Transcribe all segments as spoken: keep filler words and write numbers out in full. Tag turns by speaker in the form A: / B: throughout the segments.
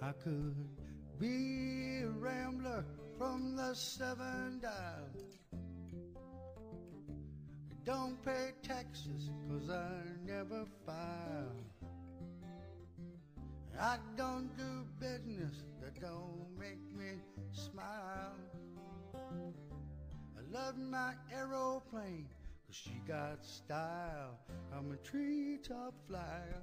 A: I could be a rambler from the seven dials. Don't pay taxes 'cause I never file. I don't do business that don't make me smile. I love my aeroplane 'cause she got style. I'm a treetop flyer.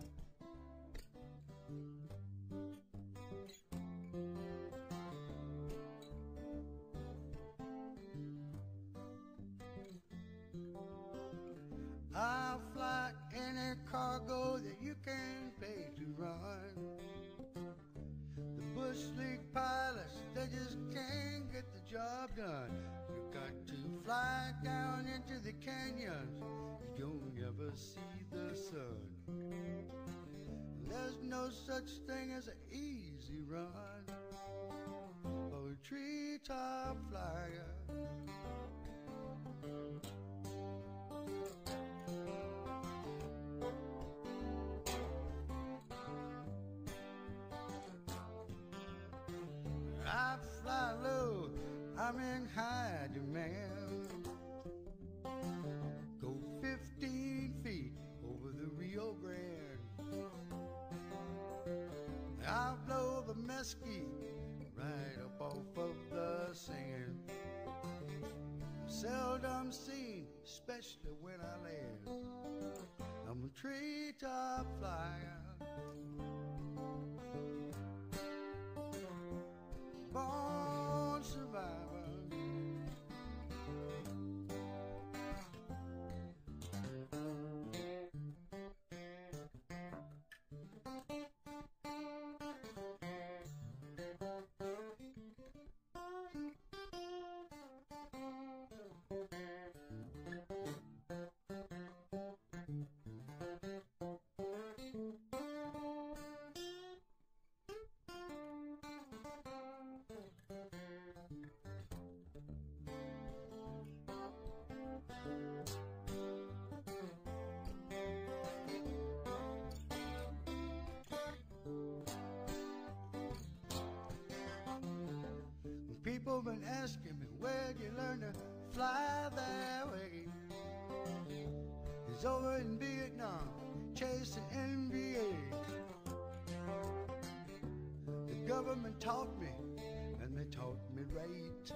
A: I'll fly any cargo that you can pay to run. The bush league pilots, they just can't get the job done. You got to fly down into the canyons, you don't ever see the sun. There's no such thing as an easy run for a treetop flyer. I fly low, I'm in high demand. Go fifteen feet over the Rio Grande. I'll blow the mesquite right up off of the sand. Seldom seen, especially when I land. I'm a treetop flyer. Born survivor. People been asking me, where'd you learn to fly that way? He's over in Vietnam, chasing N B A. The government taught me, and they taught me right.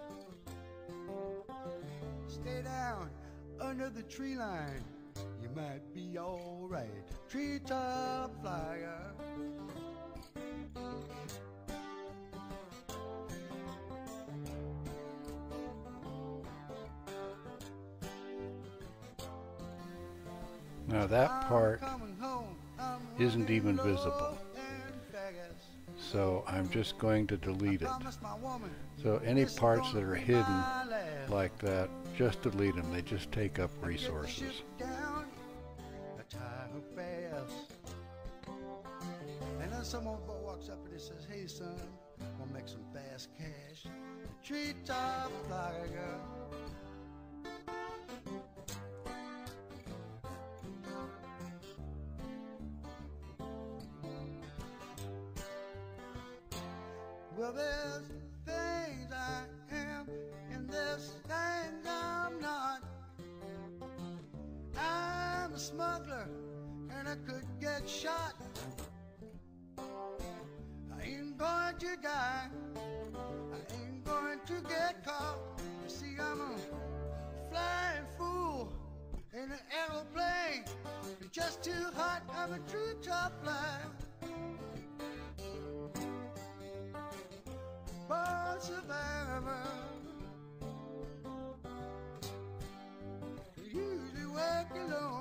A: Stay down under the tree line, you might be alright. Treetop flyer.
B: Now that part isn't even visible, so I'm just going to delete it. So any parts that are hidden like that, just delete them. They just take up resources.
A: And then someone walks up and he says, "Hey son, we'll make some fast cash." Treetop flyer. Well, there's things I am, and there's things I'm not. I'm a smuggler, and I could get shot. I ain't going to die, I ain't going to get caught. You see, I'm a flying fool in an aeroplane. It's just too hot, I'm a treetop flyer. Born survivor. Usually work alone.